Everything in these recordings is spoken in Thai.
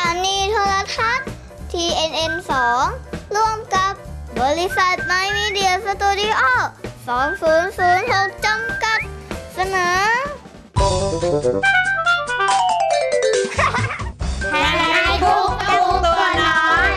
นีโทรทัศน์ TNN 2 ร่วมกับบริษัทไมมีเดียสตูดิโอ 2006 จำกัดเสนอแทนทุกตัวน้อย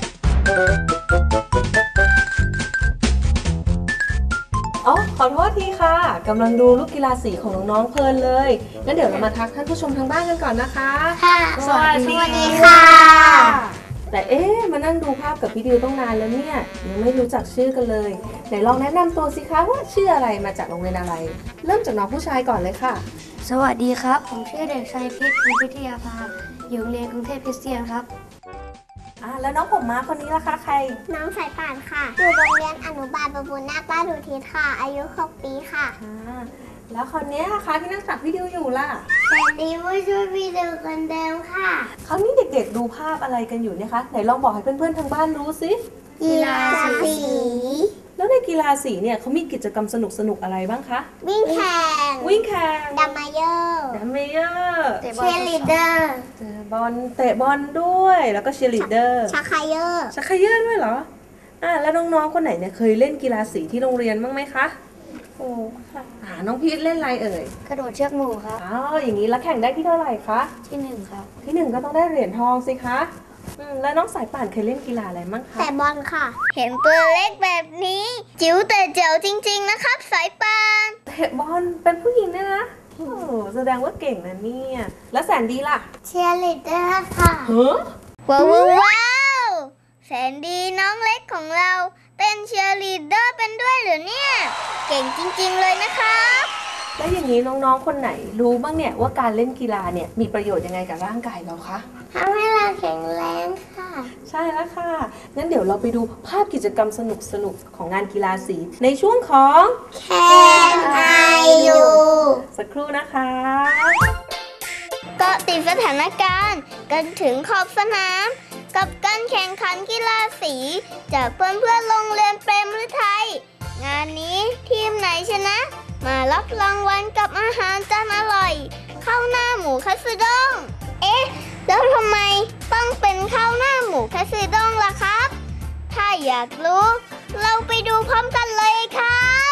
ขอโทษทีค่ะกำลังดูลูกกีฬาสีของน้องๆเพลินเลยงั้นเดี๋ยวเรามาทักท่านผู้ชมทางบ้านกันก่อนนะคะค่ะสวัสดีค่ะแต่มานั่งดูภาพกับพี่ดิวต้องนานแล้วเนี่ยยังไม่รู้จักชื่อกันเลยไหนลองแนะนำตัวสิคะว่าชื่ออะไรมาจากโรงเรียนอะไรเริ่มจากน้องผู้ชายก่อนเลยค่ะสวัสดีครับผมชื่อเด็กชายพิษพิทยาภาอยู่โรงเรียนกรุงเทพคริสเตียนครับแล้วน้องผมม้าคนนี้ล่ะคะใครน้องสายป่านค่ะอยู่โรงเรียนอนุบาลประบุญนาคราชอุทิศค่ะอายุ6 ปีค่ะแล้วคนนี้นะคะที่นั่งตักพี่ดิวอยู่ล่ะแสนดีผู้ช่วยพี่ดิวคนเดิมค่ะคราวนี้เด็กๆดูภาพอะไรกันอยู่เนี่ยคะไหนลองบอกให้เพื่อนๆทางบ้านรู้สิกีฬาสีแล้วในกีฬาสีเนี่ยเขามีกิจกรรมสนุกๆอะไรบ้างคะวิ่งแข่งดัมเมเยอร์เชียร์ลีดเดอร์เตะบอลด้วยแล้วก็เชียร์ลีดเดอร์ชักไคเยอร์ด้วยเหรอแล้วน้องๆคนไหนเนี่ยเคยเล่นกีฬาสีที่โรงเรียนบ้างไหมคะค่ะน้องพีทเล่นอะไรเอ่ยกระโดดเชือกหมู่ครับอย่างนี้แล้วแข่งได้ที่เท่าไหร่คะที่1ครับที่1ก็ต้องได้เหรียญทองสิคะแล้วน้องสายป่านเคยเล่นกีฬาอะไรมั่งคะแต่บอลค่ะเห็นตัวเล็กแบบนี้จิ๋วแต่เจ๋วจริงๆนะครับสายป่านเตะบอลเป็นผู้หญิงเนี่ยนะแสดงว่าเก่งนะเนี่ยแล้วแสนดีล่ะเชียร์ลีดเดอร์ค่ะว้าวแสนดีน้องเล็กของเราเต้นเชียร์ลีดเดอร์เป็นด้วยหรือเนี่ยเก่งจริงๆเลยนะครับแล้วอย่างนี้น้องๆคนไหนรู้บ้างเนี่ยว่าการเล่นกีฬาเนี่ยมีประโยชน์ยังไงกับร่างกายเราคะทำให้เราแข็งแรงค่ะใช่แล้วค่ะงั้นเดี๋ยวเราไปดูภาพกิจกรรมสนุกๆของงานกีฬาสีในช่วงของแคนไอยูสักครู่นะคะเกาะติดสถานการณ์กันถึงขอบสนามกับการแข่งขันกีฬาสีจากเพื่อนๆโรงเรียนเปรมฤทัยงานนี้ทีมไหนชนะมารับรางวัลกับอาหารจานอร่อยข้าวหน้าหมูคัตสึด้งแล้วทำไมต้องเป็นข้าวหน้าหมูคัตสึด้งล่ะครับถ้าอยากรู้เราไปดูพร้อมกันเลยครับ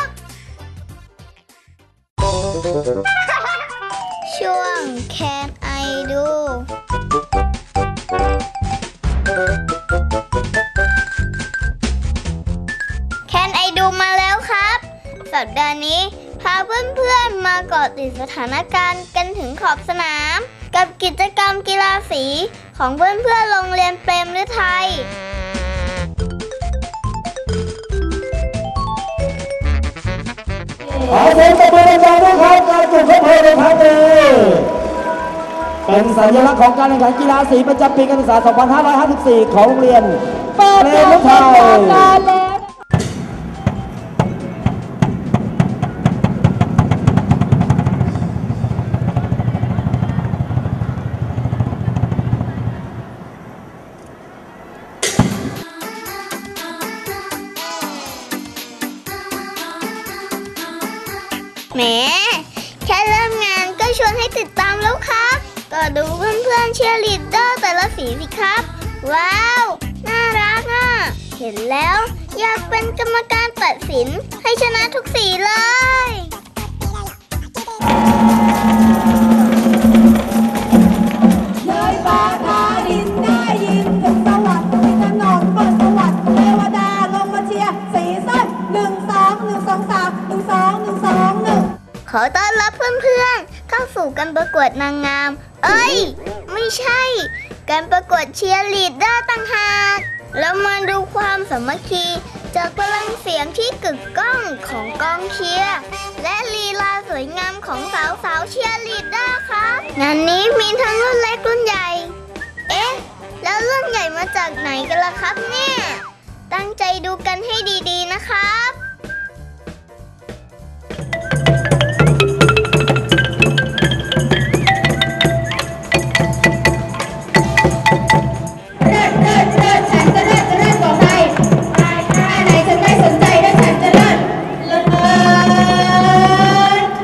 ช่วง Can I Do Can I Do มาแล้วครับสัปดาห์นี้พาเพื่อนๆมาเกาะติดสถานการณ์กันถึงขอบสนามกับกิจกรรมกีฬาสีของเพื่อนๆโรงเรียนเปรมฤทัยขอเสียงปรบมือดังๆด้วยครับการจุดพลุในครั้งนี้เป็นสัญลักษณ์ของการแข่งขันกีฬาสีประจำปีการศึกษา 2554 ของโรงเรียนเปรมฤทัยแหมแค่เริ่มงานก็ชวนให้ติดตามแล้วครับก็ดูเพื่อนๆเชียร์ลีดเดอร์แต่ละสีสิครับว้าวน่ารักอ่ะเห็นแล้วอยากเป็นกรรมการตัดสินให้ชนะทุกสีเลยเลยบาทาดินได้ยินถึงสวัสดิ์มีถนนเปิดสวัสดิ์เทวดาลงมาเชียร์สีส้ม1 2 1 2 3 1 2 1 2 1 ขอต้อนรับเพื่อนๆเข้าสู่การประกวดนางงามไม่ใช่การประกวดเชียร์ลีดเดอร์ต่างหากแล้วมาดูความสามัคคีจากพลังเสียงที่กึกก้องของกองเชียร์และลีลาสวยงามของสาวๆเชียร์ลีดเดอร์ครับงานนี้มีทั้งรุ่นเล็กรุ่นใหญ่แล้วรุ่นใหญ่มาจากไหนกันล่ะครับเนี่ยตั้งใจดูกันให้ดีๆนะครับ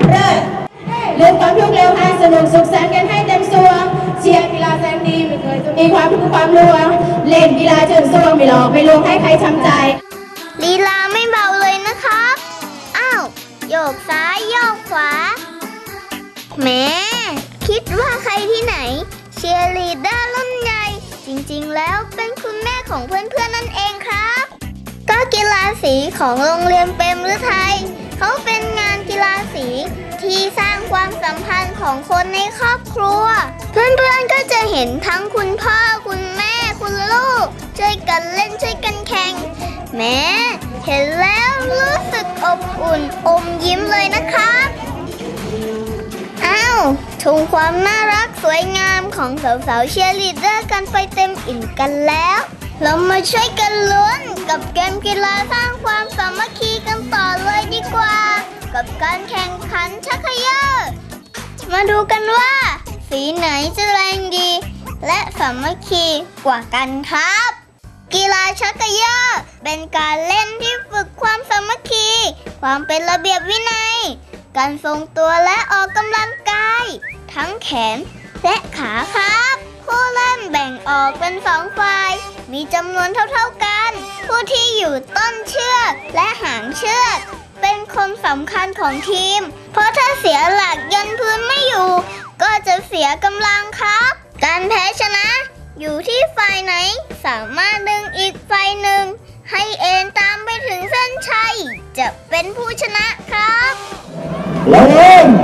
สนุกสุขสันต์กันให้เต็มสวงเชียร์กีฬาแสนดีไม่เคยจะมีความรู้ความลวงเล่นกีฬาจนสวงไม่หลอกไม่ลวงให้ใครช้ำใจลีลาไม่เบาเลยนะครับ อ้าว โยกซ้ายโยกขวาแหมคิดว่าใครที่ไหนเชียร์ลีดเดอร์รุ่นใหญ่จริงๆแล้วเป็นคุณแม่ของเพื่อนๆนั่นเองครับก็กีฬาสีของโรงเรียนเปรมฤทัยเขาเป็นงานกีฬาสีที่สร้างความสัมพันธ์ของคนในครอบครัวเพื่อนๆก็จะเห็นทั้งคุณพ่อคุณแม่คุณลูกช่วยกันเล่นช่วยกันแข่งแม้เห็นแล้วรู้สึกอบอุ่นอมยิ้มเลยนะครับอ้าวชมความน่ารักสวยงามของสาวๆเชียร์ลีดเดอร์กันไปเต็มอิ่มกันแล้วเรามาช่วยกันลุ้นกับเกมกีฬาสร้างความสามัคคีกันต่อเลยดีกว่ากับการแข่งขันชักเขย่อมาดูกันว่าสีไหนจะแรงดีและสามัคคีกว่ากันครับกีฬาชักเขย่อเป็นการเล่นที่ฝึกความสามัคคีความเป็นระเบียบวินัยการทรงตัวและออกกำลังกายทั้งแขนและขาครับผู้เล่นแบ่งออกเป็น2 ฝ่ายมีจำนวนเท่าๆกันผู้ที่อยู่ต้นเชือกและหางเชือกเป็นคนสำคัญของทีมเพราะถ้าเสียหลักยันพื้นไม่อยู่ก็จะเสียกำลังครับการแพ้ชนะอยู่ที่ฝ่ายไหนสามารถดึงอีกฝ่ายหนึ่งให้เอ็นตามไปถึงเส้นชัยจะเป็นผู้ชนะครับเร็วเร็ว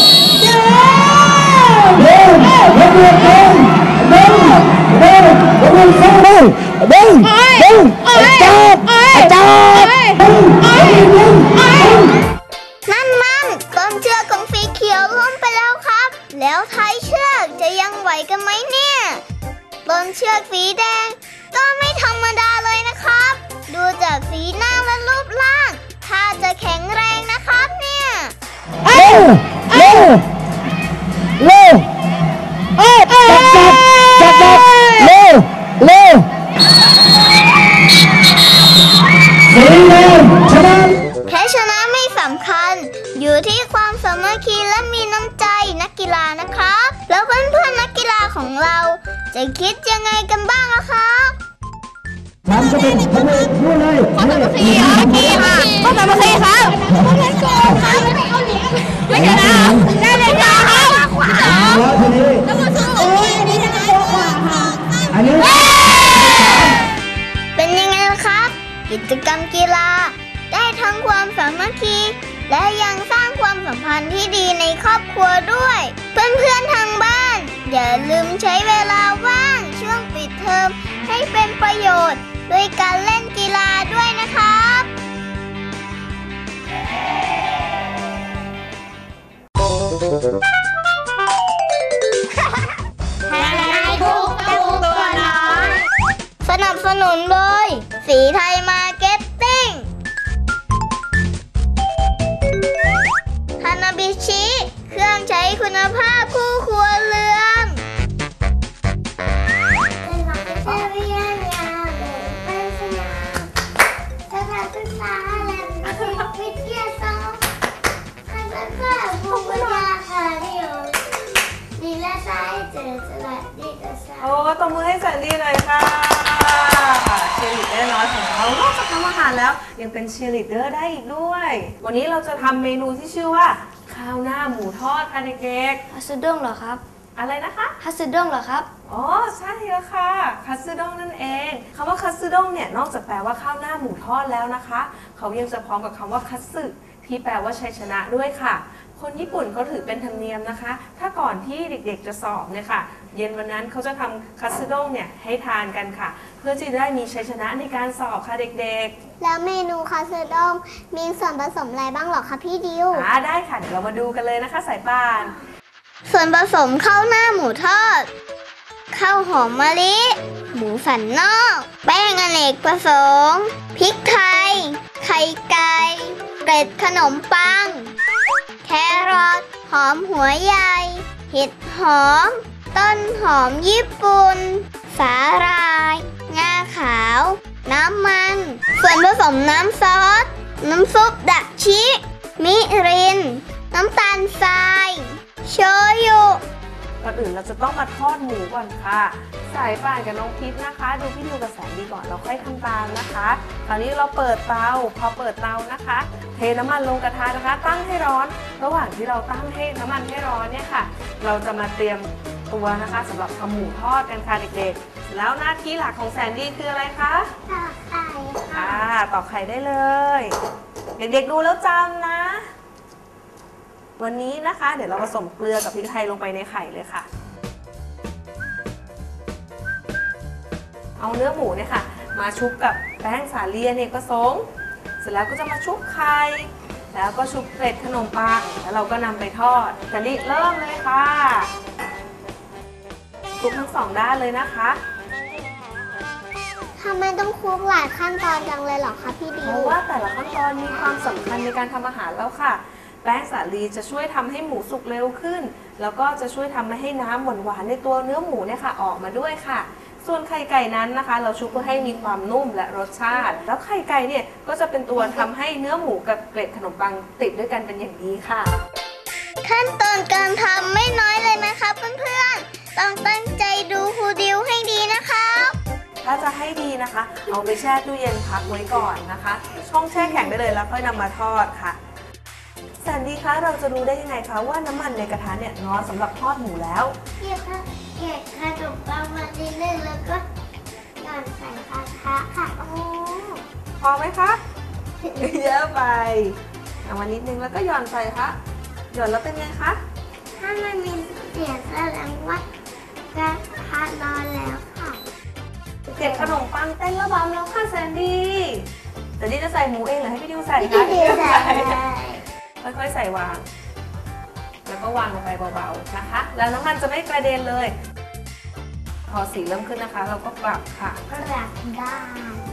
เร็วเร็วเร็วเร็วเร็วเร็วเร็วเร็วเร็วเร็วจับนั่นต้นเชือกของสีเขียวล้มไปแล้วครับแล้วท้ายเชือกจะยังไหวกันไหมเนี่ยต้นเชือกสีแดงก็ไม่ธรรมดาเลยนะครับดูจากสีหน้าและรูปร่างถ้าจะแข็งแรงนะครับเนี่ยเร็วเร็วเร็วจับเร็วเร็วสีแดงชนะแพ้ชนะไม่สำคัญอยู่ที่ความสามัคคีและมีน้ำใจนักกีฬานะครับแล้วเพื่อนๆนักกีฬาของเราจะคิดยังไงกันบ้างล่ะครับทำก็เป็นทำเลยพูดเลยข้อสามัคคีครับข้อสามัคคีครับเล่นโกงครับไม่ชนะได้เลยครับแล้วทีนี้แล้วมาสู้อันนี้ชนะโกงกว่าค่ะอันนี้เป็นยังไงล่ะครับกิจกรรมกีฬาได้ทั้งความสามัคคีและยังสร้างความสัมพันธ์ที่ดีในครอบครัวด้วยเพื่อนๆทางบ้านอย่าลืมใช้เวลาว่างช่วงปิดเทอมให้เป็นประโยชน์ด้วยการเล่นกีฬาด้วยนะครับสนับสนุนโดยสีไทยมาร์เก็ตติ้งฮานาบิชิเครื่องใช้คุณภาพคู่ครัวเรือนโอ้ตบมือให้แสนดีหน่อยค่ะเชียร์ลีดเดอร์น้อยของเรานอกจากทำอาหารแล้วยังเป็นเชียร์ลีดเดอร์ได้อีกด้วยวันนี้เราจะทำเมนูที่ชื่อว่าข้าวหน้าหมูทอดค่ะเด็กฮัตสึด้งเหรอครับอะไรนะคะฮัตสึด้งเหรอครับอ๋อใช่แล้วค่ะคัตสึด้งนั่นเองคำว่าคัตสึด้งเนี่ยนอกจากแปลว่าข้าวหน้าหมูทอดแล้วนะคะเขายังจะพร้อมกับคำว่าคัตสึที่แปลว่าชัยชนะด้วยค่ะคนญี่ปุ่นเขาถือเป็นธรรมเนียมนะคะถ้าก่อนที่เด็กๆจะสอบเนี่ยค่ะเย็นวันนั้นเขาจะทำคัตสึด้งเนี่ยให้ทานกันค่ะเพื่อที่จะได้มีชัยชนะในการสอบค่ะเด็กๆแล้วเมนูคัตสึด้งมีส่วนผสมอะไรบ้างหรอคะพี่ดิวได้ค่ะเดี๋ยวเรามาดูกันเลยนะคะสายป่านส่วนผสมข้าวหน้าหมูทอดข้าวหอมมะลิหมูสันนอกแป้งอเนกประสงค์พริกไทยไข่ไก่เกล็ดขนมปังแครอทหอมหัวใหญ่เห็ดหอมต้นหอมญี่ปุ่นสาหร่ายงาขาวน้ำมันส่วนผสมน้ำซอสน้ำซุปดะชิมิรินน้ำตาลทรายโชยุก่อนอื่นเราจะต้องมาทอดหมูก่อนค่ะสายป่านกับน้องทิพย์นะคะ ดูพี่ดิวกับแสนดีก่อนเราค่อยทำตามนะคะคราวนี้เราเปิดเตาพอเปิดเตานะคะ เทน้ำมันลงกระทะนะคะ ตั้งให้ร้อนระหว่างที่เราตั้งให้น้ำมันให้ร้อนเนี่ยค่ะ เราจะมาเตรียมตัวนะคะสำหรับทำหมูทอดกันค่ะเด็กๆแล้วหน้าที่หลักของแสนดีคืออะไรคะต่อไข่ค่ะตอกไข่ได้เลย เด็กๆดูแล้วจำนะ วันนี้นะคะเดี๋ยวเราผสมเกลือกับพริกไทยลงไปในไข่เลยค่ะ เอาเนื้อหมูเนี่ยค่ะมาชุบกับแป้งสาลีอเนกประสงค์เสร็จแล้วก็จะมาชุบไข่แล้วก็ชุบเกล็ดขนมปังแล้วเราก็นำไปทอดจะรีเริ่มเลยค่ะคลุกทั้งสองด้านเลยนะคะทำไมต้องคลุกหลายขั้นตอนจังเลยเหรอคะพี่ดิเพวราะว่าแต่ละขั้นตอนมีความสำคัญในการทำอาหารแล้วค่ะ แป้งสาลีจะช่วยทำให้หมูสุกเร็วขึ้น แล้วก็จะช่วยทำให้น้ำหวานๆในตัวเนื้อหมูเนี่ยค่ะออกมาด้วยค่ะ ส่วนไข่ไก่นั้นนะคะ เราชุบเพื่อให้มีความนุ่มและรสชาติ แล้วไข่ไก่เนี่ยก็จะเป็นตัวทำให้เนื้อหมูกับเกล็ดขนมปังติดด้วยกันเป็นอย่างดีค่ะขั้นตอนการทำไม่น้อยเลยนะคะเพื่อนๆต้องตั้งใจดูครูดิวให้ดีนะคะถ้าจะให้ดีนะคะ เอาไปแช่ตู้เย็นพักไว้ก่อนนะคะ ช่องแช่แข็งได้เลยแล้วค่อยนำมาทอดค่ะแสนดีคะเราจะรู้ได้ยังไงคะว่าน้ำมันในกระทะเนี่ยร้อนสำหรับทอดหมูแล้วเก็บขนมปังมาเรื่อยๆแล้วก็หย่อนใส่กระทะค่ะโอ้พอไหมคะเยอะไปเอามานิดนึงแล้วก็หย่อนใส่ค่ะหย่อนแล้วเป็นไงคะถ้ามันมีเสียงแสดงว่ากระทะร้อนแล้วค่ะเกล็ดขนมปังเต้นระบำแล้วค่ะแซนดี้แซนดี้จะใส่หมูเองหรือให้พี่ดิวใส่พี่คะดิวใส่ค่อยๆใส่วาง แล้วก็วางลงไปเบาๆนะคะ แล้วน้ำมันจะไม่กระเด็นเลย พอสีเริ่มขึ้นนะคะ เราก็ปรับค่ะกระดาษด้าน